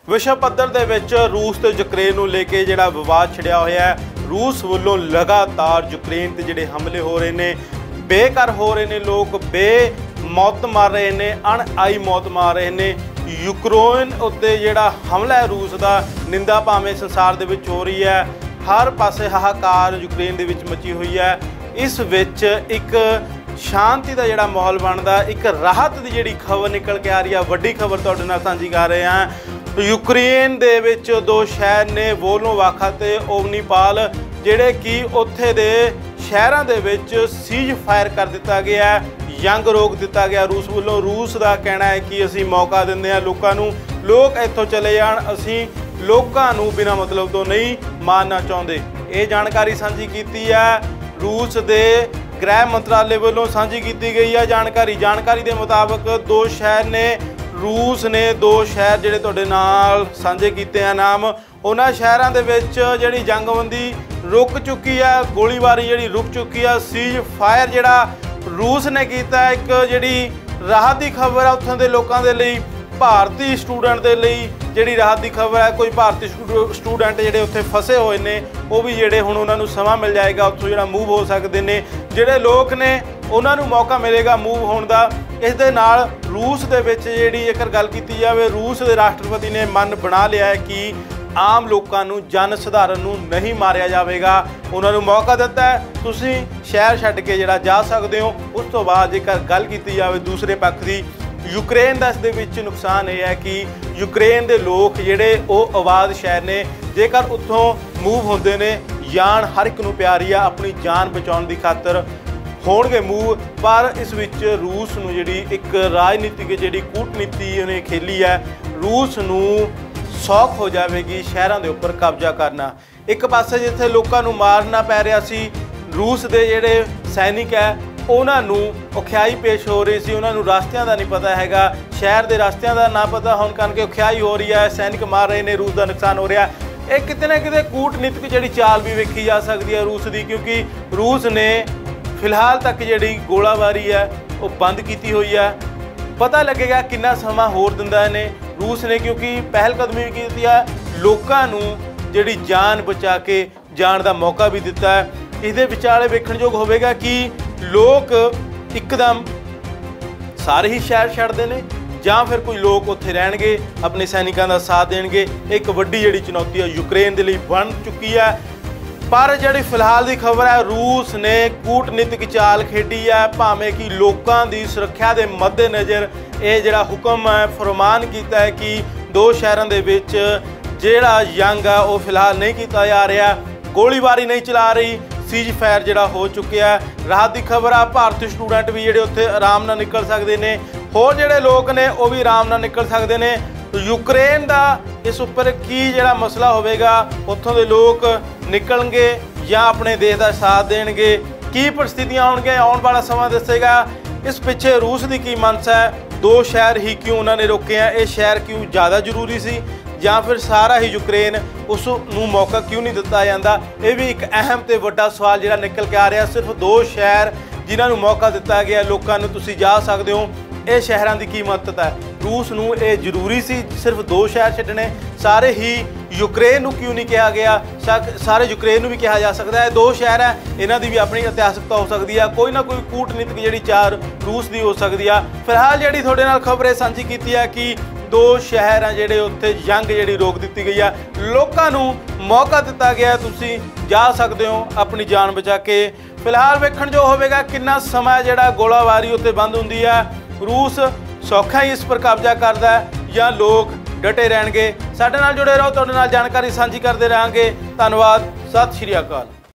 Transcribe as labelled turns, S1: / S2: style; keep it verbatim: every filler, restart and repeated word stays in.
S1: विश्व पद्धर दे विच रूस ते यूक्रेन नूं लेके जिहड़ा विवाद छिड़िया होया है। रूस वल्लों लगातार यूक्रेन ते जिहड़े हमले हो रहे ने, बेघर हो रहे ने, लोग बे मौत मार रहे ने, अणआई मौत मार रहे ने। यूक्रेन उत्ते जिहड़ा हमला है रूस दा, निंदा भावें संसार दे विच हो रही है। हर पासे हाहाकार यूक्रेन दे विच मची हुई है। इस विच एक शांति का जिहड़ा माहौल बनता, एक राहत की जिहड़ी खबर निकल के आ रही है। वड्डी खबर तुहाडे नाल सांझी कर रहे हैं। यूक्रेन दे विच दो शहर ने, वोल्नोवाखा ते ओवनीपाल, जिहड़े कि उत्थे दे शहरां दे विच सीज फायर कर दिता गया है, जंग रोक दिता गया रूस वालों। रूस का कहना है कि असीं मौका दिंदे हां लोकां नूं, लोग इत्थों चले जाण, असीं लोकां नूं बिना मतलब तो नहीं मारना चाहुंदे। ये जानकारी साझी कीती है रूस दे गृह मंत्रालय वालों साझी की गई है जानकारी। जानकारी के मुताबिक दो शहर ने, रूस ने दो शहर जिहड़े तुहाडे नाल साझे कीते हैं नाम, उन्हां शहरां दे विच जिहड़ी जंगबंदी रुक चुकी है, गोलीबारी जिहड़ी रुक चुकी है। सीज फायर जिहड़ा रूस ने कीता, एक जिहड़ी राहत की खबर है उत्थों दे लोकां दे लई, भारतीय स्टूडेंट के लिए जिहड़ी राहत की खबर है। कोई भारतीय स्टूडेंट जिहड़े उत्थे फसे हुए ने, वो भी जिहड़े हुण उन्हां नूं समा मिल जाएगा, उत्थों जिहड़ा मूव हो सकते हैं। जिहड़े लोग ने उन्हां नूं मौका मिलेगा मूव होण दा। इस दे नाल रूस दे विच जिहड़ी जेकर गल कीती जावे, रूस दे राष्ट्रपति ने मन बना लिया है कि आम लोगों नूं, जन सधारण नूं नहीं मारिया जाएगा। उन्होंने मौका दिता है, तुसीं शहर छड्ड के जिहड़ा जा सकते हो। उस तो बाद जेकर गल कीती जावे दूसरे पक्ष की, यूक्रेन का इस दे विच नुकसान यह है कि यूक्रेन के लोग जिहड़े वो आबाद शहर ने, जेकर उत्थों मूव होंदे ने, जान हर एक नूं प्यारी है, अपनी जान बचाउण दी खातर होणगे मूव। पर इस विच रूस नूं जिहड़ी एक राजनीतिक जिहड़ी कूटनीति उन्हें खेली है, रूस नूं सौख हो जाएगी शहरों के उपर कब्जा करना। एक पासे जिथे लोगों को मारना पै रहा सी, रूस के जिहड़े सैनिक है उन्होंने औखियाई पेश हो रही सी, उन्होंने रास्तियां का नहीं पता हैगा, शहर के रास्तियां का ना पता होने करके औखियाई हो रही है, सैनिक मार रहे हैं, रूस का नुकसान हो रहा है। एक किते ना किते कूटनीतिक जिहड़ी चाल भी वेखी जा सकती है रूस की, क्योंकि रूस ने फिलहाल तक जिहड़ी गोलाबारी है वो बंद की हुई है। पता लगेगा कितना समा होर दिंदा ने रूस ने, क्योंकि पहलकदमी भी की है, लोगों नूं जिहड़ी जान बचा के जान का मौका भी दिता है। इहदे विचाले वेखणयोग होवेगा कि लोग एकदम सारे ही शहर छड्डदे ने जां फिर कोई लोग उत्थे रहणगे, अपने सैनिकों का साथ देणगे। एक वड्डी जिहड़ी चुनौती है यूक्रेन दे लई बन चुकी है। पर जिहड़ी फिलहाल की खबर है, रूस ने कूटनीतिक चाल खेडी है, भावें कि लोगों की सुरक्षा के मद्देनज़र ये जिहड़ा हुक्म है, फरमान किया है कि दो शहरों के विच जिहड़ा जंग है वो फिलहाल नहीं किया जा रहा, गोलीबारी नहीं चला रही, सीज फायर जिहड़ा हो चुका है। राहत की खबर है, भारतीय स्टूडेंट भी जिहड़े उत्थे आराम नाल निकल सकते हैं, होर जिहड़े लोग ने वो भी आराम नाल निकल सकते हैं। यूक्रेन का इस उपर की जिहड़ा मसला होवेगा, उत्थों के लोग निकलणगे या अपने देश का साथ देणगे, की परिस्थितियां होणगे आउण वाला समा दसेगा। इस पिछे रूस की की मनसा है, दो शहर ही क्यों उन्होंने रोके हैं, ये शहर क्यों ज़्यादा जरूरी सी, या फिर सारा ही यूक्रेन उस नूं मौका क्यों नहीं दिता जाता। ये भी एक अहम तो वड्डा सवाल जिहड़ा निकल के आ रहा। सिर्फ दो शहर जिन्होंने मौका दिता गया, लोगों नूं तुसीं जा सकते हो, ये शहरों की की महत्ता है। रूस नूं ये जरूरी सी सिर्फ दो शहर छड्डने, सारे ही यूक्रेन नूं क्यों नहीं कहा गया, सारे यूक्रेन नूं भी कहा जा सकता है। दो शहर है, इन्हां दी भी अपनी इतिहासकता हो सकती है, कोई ना कोई कूटनीतिक जिहड़ी चार रूस की हो सकती है। फिलहाल जिहड़ी तुहाडे नाल खबर साझी की है कि दो शहर हैं जिहड़े उत्थे जंग जिहड़ी रोक दी गई है, लोगों नूं मौका दिता गया, तुसीं जा सकते हो अपनी जान बचा के। फिलहाल वेखण जो होवेगा कितना समा जिहड़ा गोलाबारी उत्ते बंद हुंदी है, रूस सौखा ही इस पर कब्जा करता है या लोग डटे रहणगे। साडे नाल जुड़े रहो, तुहाडे नाल जानकारी साझी करते रहांगे। धन्नवाद, सत श्री अकाल।